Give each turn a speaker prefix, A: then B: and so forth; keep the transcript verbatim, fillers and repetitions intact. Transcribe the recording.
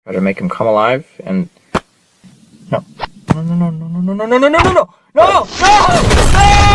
A: Try to make him come alive and no. No no no no no no no no no no no no no no!